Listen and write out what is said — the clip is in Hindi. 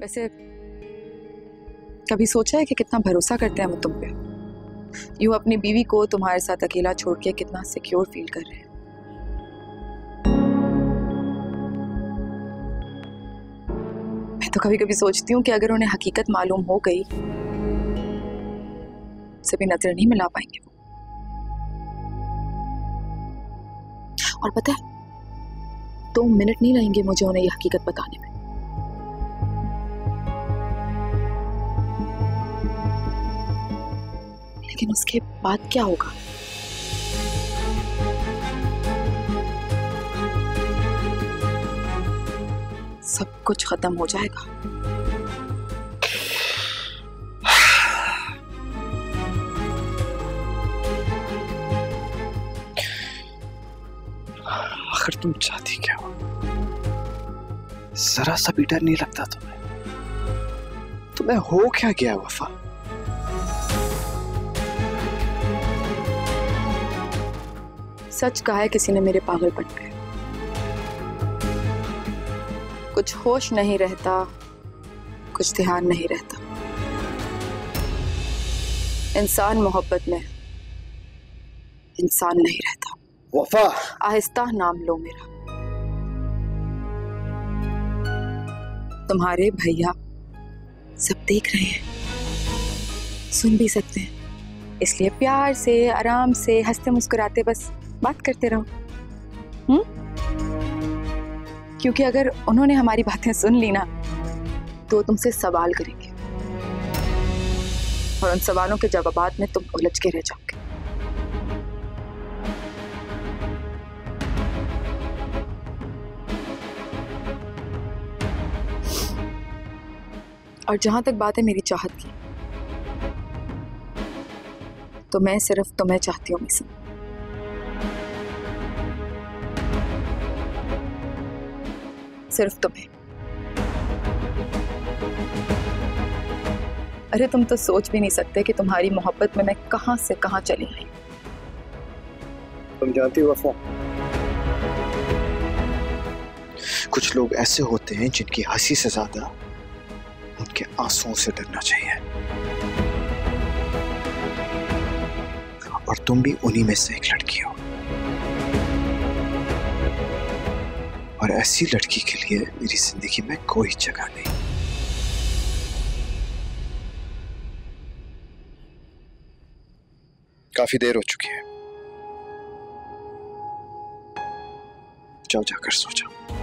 वैसे कभी सोचा है कि कितना भरोसा करते हैं वो तुम पे? यूं अपनी बीवी को तुम्हारे साथ अकेला छोड़ के कितना सिक्योर फील कर रहे हैं। मैं तो कभी कभी सोचती हूँ कि अगर उन्हें हकीकत मालूम हो गई से भी नजर नहीं मिला पाएंगे वो। और पता है 2 मिनट नहीं लगेंगे मुझे उन्हें ये हकीकत बताने में। लेकिन उसके बाद क्या होगा? सब कुछ खत्म हो जाएगा। आखिर तुम चाहती क्या हो? जरा सा भी डर नहीं लगता तुम्हें हो क्या गया वफा? सच कहा है किसी ने मेरे पागलपन पे। कुछ होश नहीं रहता, कुछ ध्यान नहीं रहता। इंसान मोहब्बत में इंसान नहीं रहता। वफा आहिस्ता नाम लो मेरा। तुम्हारे भैया सब देख रहे हैं, सुन भी सकते हैं, इसलिए प्यार से आराम से हंसते मुस्कुराते बस बात करते रहो। क्योंकि अगर उन्होंने हमारी बातें सुन ली ना तो तुमसे सवाल करेंगे और उन सवालों के जवाबात में तुम उलझ के रह जाओगे। और जहां तक बात है मेरी चाहत की, तो मैं सिर्फ तुम्हें चाहती हूँ मिसन। सिर्फ तुम्हें। अरे तुम तो सोच भी नहीं सकते कि तुम्हारी मोहब्बत में मैं कहां से कहां चली गई। तुम जानती हो वफा, कुछ लोग ऐसे होते हैं जिनकी हंसी से ज्यादा उनके आंसुओं से डरना चाहिए, और तुम भी उन्हीं में से एक लड़की हो। और ऐसी लड़की के लिए मेरी जिंदगी में कोई जगह नहीं। काफी देर हो चुकी है, जाओ जाकर सो जाओ।